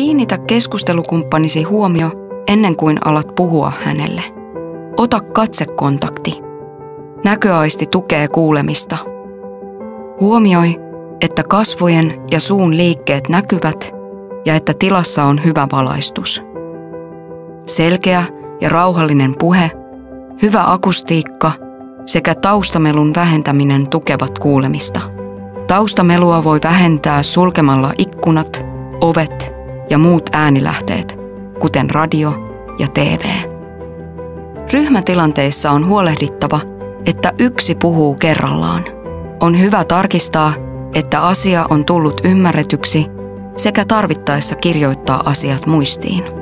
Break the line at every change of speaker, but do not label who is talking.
Kiinnitä keskustelukumppanisi huomio ennen kuin alat puhua hänelle. Ota katsekontakti. Näköaisti tukee kuulemista. Huomioi, että kasvojen ja suun liikkeet näkyvät ja että tilassa on hyvä valaistus. Selkeä ja rauhallinen puhe, hyvä akustiikka sekä taustamelun vähentäminen tukevat kuulemista. Taustamelua voi vähentää sulkemalla ikkunat, ovet ja muut äänilähteet, kuten radio ja TV. Ryhmätilanteissa on huolehdittava, että yksi puhuu kerrallaan. On hyvä tarkistaa, että asia on tullut ymmärretyksi sekä tarvittaessa kirjoittaa asiat muistiin.